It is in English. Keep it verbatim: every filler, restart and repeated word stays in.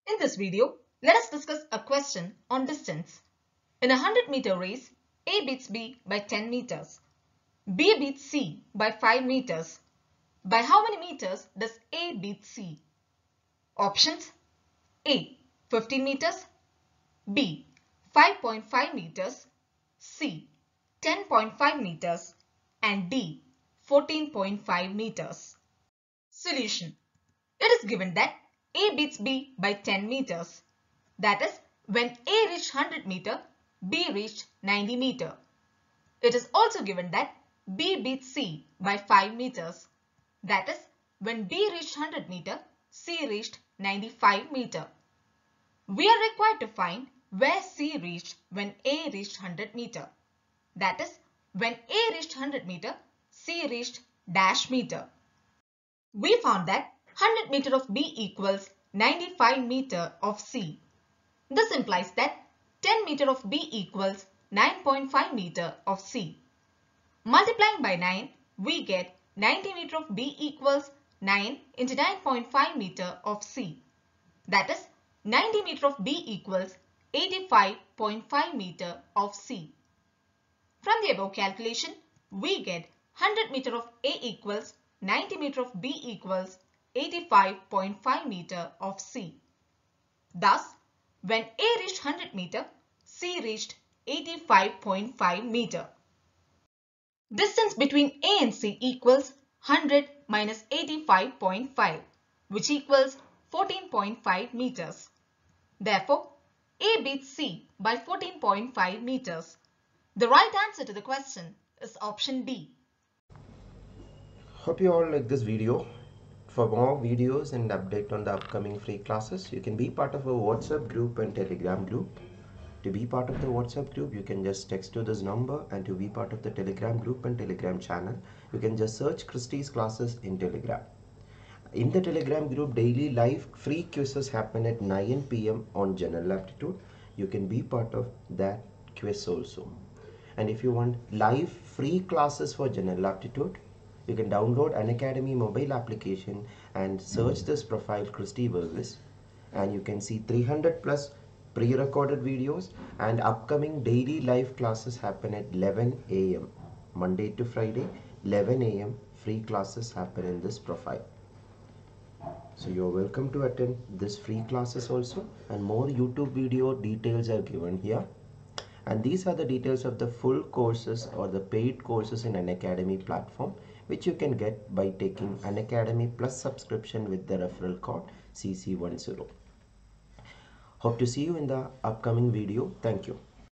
In this video, let us discuss a question on distance. In a one hundred meter race, A beats B by ten meters. B beats C by five meters. By how many meters does A beat C? Options: A. fifteen meters, B. five point five meters, C. ten point five meters, and D. fourteen point five meters. Solution: it is given that A beats B by ten meters. That is, when A reached one hundred meter, B reached ninety meter. It is also given that B beats C by five meters. That is, when B reached one hundred meter, C reached ninety-five meter. We are required to find where C reached when A reached one hundred meter. That is, when A reached one hundred meter, C reached dash meter. We found that one hundred meter of B equals ninety-five meter of C. This implies that ten meter of B equals nine point five meter of C. Multiplying by nine, we get ninety meter of B equals nine into nine point five meter of C. That is, ninety meter of B equals eighty-five point five meter of C. From the above calculation, we get one hundred meter of A equals ninety meter of B equals eighty-five point five meter of C. Thus, when A reached one hundred meter, C reached eighty-five point five meter. Distance between A and C equals one hundred minus eighty-five point five, which equals fourteen point five meters. Therefore, A beats C by fourteen point five meters. The right answer to the question is option D. Hope you all like this video. For more videos and update on the upcoming free classes, you can be part of a WhatsApp group and Telegram group. To be part of the WhatsApp group, you can just text to this number, and to be part of the Telegram group and Telegram channel, you can just search Christy's classes in Telegram. In the Telegram group, daily live free quizzes happen at nine p m on general aptitude. You can be part of that quiz also. And if you want live free classes for general aptitude, you can download Unacademy mobile application and search this profile Christy Burgess, and you can see three hundred plus pre-recorded videos, and upcoming daily live classes happen at eleven a m Monday to Friday, eleven a m free classes happen in this profile. So you're welcome to attend this free classes also, and more YouTube video details are given here. And these are the details of the full courses or the paid courses in Unacademy platform, which you can get by taking Unacademy Plus subscription with the referral code C C ten. Hope to see you in the upcoming video. Thank you.